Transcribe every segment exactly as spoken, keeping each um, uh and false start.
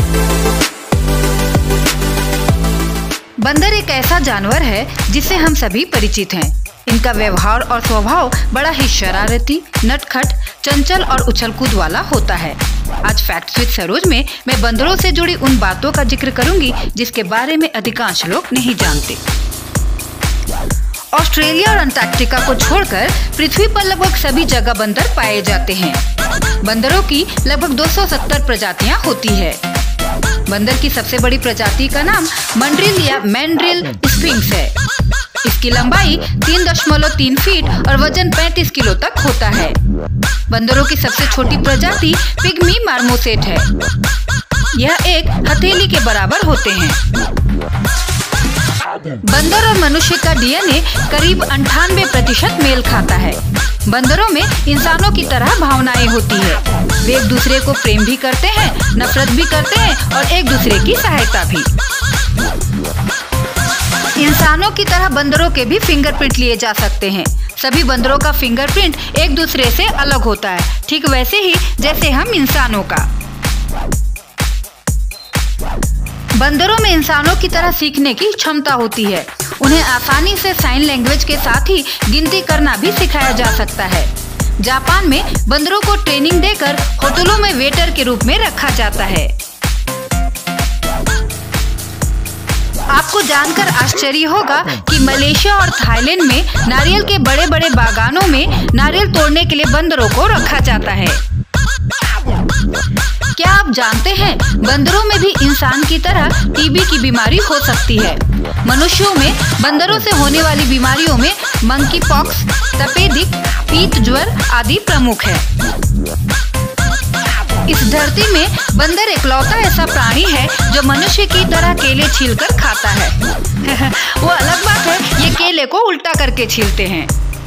बंदर एक ऐसा जानवर है जिससे हम सभी परिचित हैं। इनका व्यवहार और स्वभाव बड़ा ही शरारती, नटखट, चंचल और उछलकूद वाला होता है। आज फैक्ट्स विद सरोज में मैं बंदरों से जुड़ी उन बातों का जिक्र करूंगी जिसके बारे में अधिकांश लोग नहीं जानते। ऑस्ट्रेलिया और अंटार्कटिका को छोड़कर पृथ्वी पर लगभग सभी जगह बंदर पाए जाते हैं। बंदरों की लगभग दो सौ सत्तर प्रजातियां होती है। बंदर की सबसे बड़ी प्रजाति का नाम मंड्रिल या मैंड्रिल स्फिंक्स है। इसकी लंबाई तीन दशमलव तीन फीट और वजन पैंतीस किलो तक होता है। बंदरों की सबसे छोटी प्रजाति पिग्मी मार्मोसेट है। यह एक हथेली के बराबर होते हैं। बंदर और मनुष्य का डीएनए करीब अंठानवे प्रतिशत मेल खाता है। बंदरों में इंसानों की तरह भावनाएं होती है। वे एक दूसरे को प्रेम भी करते हैं, नफरत भी करते हैं और एक दूसरे की सहायता भी। इंसानों की तरह बंदरों के भी फिंगरप्रिंट लिए जा सकते हैं। सभी बंदरों का फिंगरप्रिंट एक दूसरे से अलग होता है, ठीक वैसे ही जैसे हम इंसानों का। बंदरों में इंसानों की तरह सीखने की क्षमता होती है। उन्हें आसानी से साइन लैंग्वेज के साथ ही गिनती करना भी सिखाया जा सकता है। जापान में बंदरों को ट्रेनिंग देकर होटलों में वेटर के रूप में रखा जाता है। आपको जानकर आश्चर्य होगा कि मलेशिया और थाईलैंड में नारियल के बड़े बड़े बागानों में नारियल तोड़ने के लिए बंदरों को रखा जाता है। क्या आप जानते हैं बंदरों में भी इंसान की तरह टीबी की बीमारी हो सकती है। मनुष्यों में बंदरों से होने वाली बीमारियों में मंकी पॉक्स, तपेदिक, पीत ज्वर आदि प्रमुख है। इस धरती में बंदर एकलौता ऐसा प्राणी है जो मनुष्य की तरह केले छीलकर खाता है। वो अलग बात है, ये केले को उल्टा करके छीलते हैं।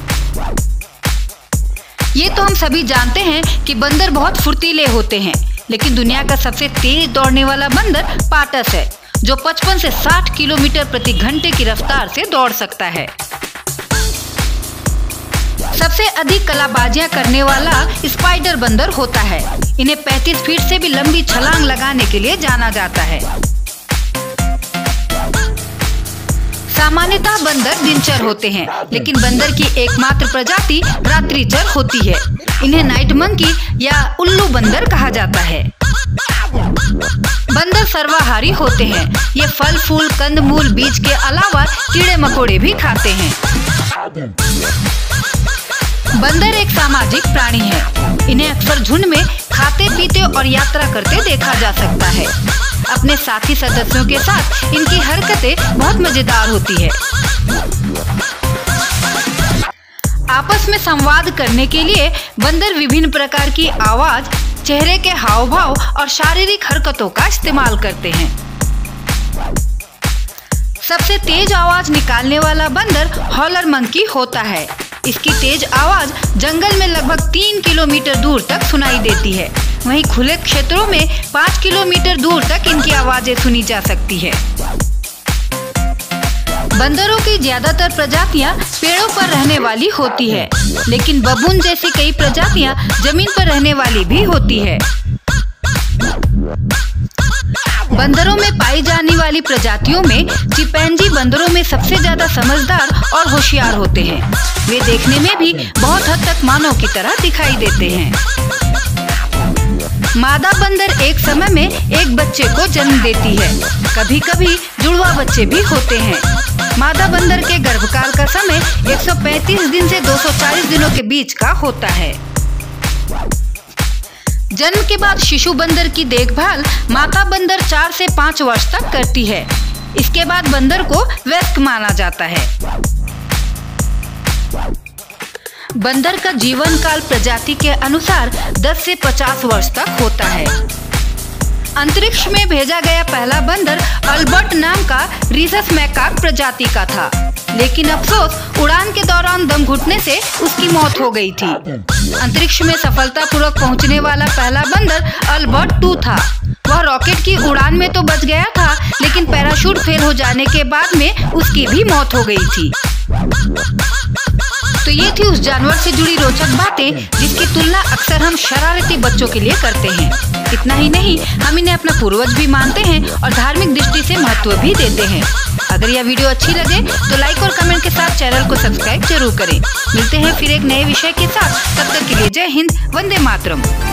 ये तो हम सभी जानते हैं कि बंदर बहुत फुर्तीले होते हैं, लेकिन दुनिया का सबसे तेज दौड़ने वाला बंदर पाटस है, जो पचपन से साठ किलोमीटर प्रति घंटे की रफ्तार से दौड़ सकता है। सबसे अधिक कलाबाजियां करने वाला स्पाइडर बंदर होता है। इन्हें पैंतीस फीट से भी लंबी छलांग लगाने के लिए जाना जाता है। सामान्यतः बंदर दिनचर होते हैं, लेकिन बंदर की एकमात्र प्रजाति रात्रिचर होती है। इन्हें नाइट मंकी या उल्लू बंदर कहा जाता है। बंदर सर्वाहारी होते हैं। ये फल फूल, कंदमूल, बीज के अलावा कीड़े मकोड़े भी खाते हैं। बंदर एक सामाजिक प्राणी है। इन्हें अक्सर झुंड में खाते पीते और यात्रा करते देखा जा सकता है। अपने साथी सदस्यों के साथ इनकी हरकतें बहुत मजेदार होती है। आपस में संवाद करने के लिए बंदर विभिन्न प्रकार की आवाज, चेहरे के हाव भाव और शारीरिक हरकतों का इस्तेमाल करते हैं। सबसे तेज आवाज निकालने वाला बंदर हॉलर मंकी होता है। इसकी तेज आवाज जंगल में लगभग तीन किलोमीटर दूर तक सुनाई देती है। वहीं खुले क्षेत्रों में पाँच किलोमीटर दूर तक इनकी आवाजें सुनी जा सकती है। बंदरों की ज्यादातर प्रजातियां पेड़ों पर रहने वाली होती है, लेकिन बबून जैसी कई प्रजातियां जमीन पर रहने वाली भी होती है। बंदरों में पाई जाने वाली प्रजातियों में चिंपैंजी बंदरों में सबसे ज्यादा समझदार और होशियार होते हैं। वे देखने में भी बहुत हद तक मानव की तरह दिखाई देते हैं। मादा बंदर एक समय में एक बच्चे को जन्म देती है। कभी कभी जुड़वा बच्चे भी होते हैं। मादा बंदर के गर्भकाल का समय एक सौ पैंतीस दिन से दो सौ चालीस दिनों के बीच का होता है। जन्म के बाद शिशु बंदर की देखभाल माता बंदर चार से पाँच वर्ष तक करती है। इसके बाद बंदर को वयस्क माना जाता है। बंदर का जीवन काल प्रजाति के अनुसार दस से पचास वर्ष तक होता है। अंतरिक्ष में भेजा गया पहला बंदर अल्बर्ट नाम का रीसस मैकाक प्रजाति का था, लेकिन अफसोस उड़ान के दौरान दम घुटने से उसकी मौत हो गई थी। अंतरिक्ष में सफलतापूर्वक पहुंचने वाला पहला बंदर अल्बर्ट टू था। वह रॉकेट की उड़ान में तो बच गया था, लेकिन पैराशूट फेल हो जाने के बाद में उसकी भी मौत हो गई थी। तो ये थी उस जानवर से जुड़ी रोचक बातें जिसकी तुलना अक्सर हम शरारती बच्चों के लिए करते हैं। इतना ही नहीं, हम इन्हें अपना पूर्वज भी मानते हैं और धार्मिक दृष्टि से महत्व भी देते हैं। अगर यह वीडियो अच्छी लगे तो लाइक और कमेंट के साथ चैनल को सब्सक्राइब जरूर करें। मिलते हैं फिर एक नए विषय के साथ, तब तक के लिए जय हिंद, वंदे मातरम।